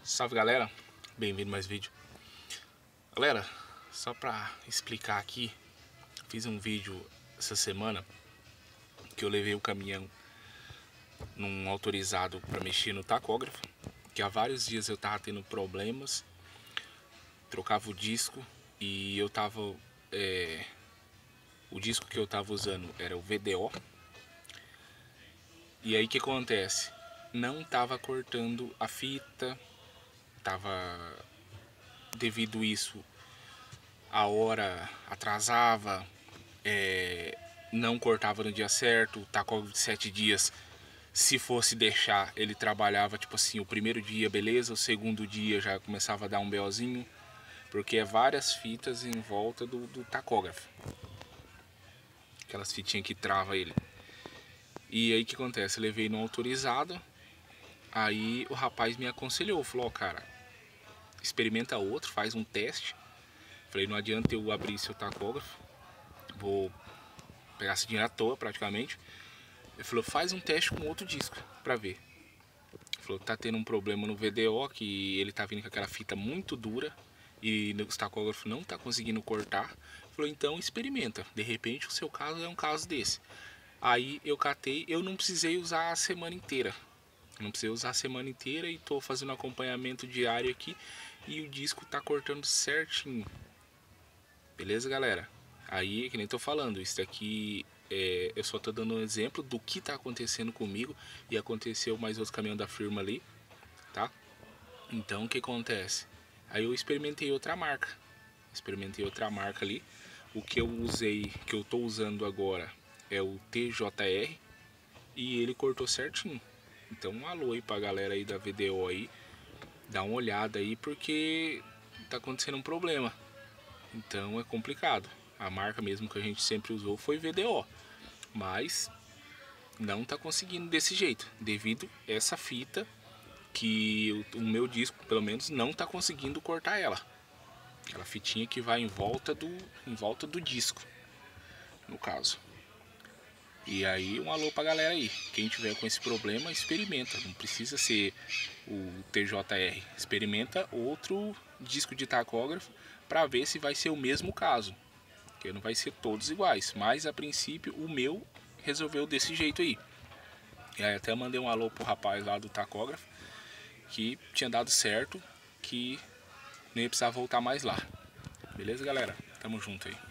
Salve galera, bem-vindo a mais vídeo. Galera, só pra explicar aqui, fiz um vídeo essa semana que eu levei o caminhão num autorizado para mexer no tacógrafo, que há vários dias eu tava tendo problemas, trocava o disco e eu tava o disco que eu tava usando era o VDO. E aí o que acontece? Não tava cortando a fita, devido isso a hora atrasava, não cortava no dia certo. O tacógrafo de 7 dias, se fosse deixar, ele trabalhava tipo assim, o primeiro dia beleza, o segundo dia já começava a dar um BOzinho, porque é várias fitas em volta do tacógrafo, aquelas fitinhas que trava ele. E aí o que acontece? Eu levei no autorizado, aí o rapaz me aconselhou, falou: ó, cara, experimenta outro, faz um teste. Falei, não adianta eu abrir seu tacógrafo, vou pegar esse dinheiro à toa praticamente. Ele falou, faz um teste com outro disco pra ver. Ele falou, tá tendo um problema no VDO, que ele tá vindo com aquela fita muito dura e o tacógrafo não tá conseguindo cortar. Ele falou, então experimenta, de repente o seu caso é um caso desse. Aí eu catei, eu não precisei usar a semana inteira. Não precisei usar a semana inteira e tô fazendo acompanhamento diário aqui e o disco tá cortando certinho. Beleza, galera? Aí, que nem tô falando, isso aqui eu só tô dando um exemplo do que tá acontecendo comigo e aconteceu mais outros caminhões da firma ali, tá? Então, o que acontece? Aí eu experimentei outra marca. Ali. O que eu usei, que eu tô usando agora é o TJR e ele cortou certinho. Então, um alô aí pra galera aí da VDO aí, dá uma olhada aí porque tá acontecendo um problema. Então é complicado. A marca mesmo que a gente sempre usou foi VDO, mas não tá conseguindo desse jeito, devido a essa fita que o meu disco, pelo menos, não tá conseguindo cortar ela. Aquela fitinha que vai em volta do disco, no caso. E aí um alô pra galera aí, quem tiver com esse problema, experimenta, não precisa ser o TJR, experimenta outro disco de tacógrafo para ver se vai ser o mesmo caso, que não vai ser todos iguais, mas a princípio o meu resolveu desse jeito aí. E aí até mandei um alô pro rapaz lá do tacógrafo, que tinha dado certo, que nem ia precisar voltar mais lá. Beleza, galera? Tamo junto aí.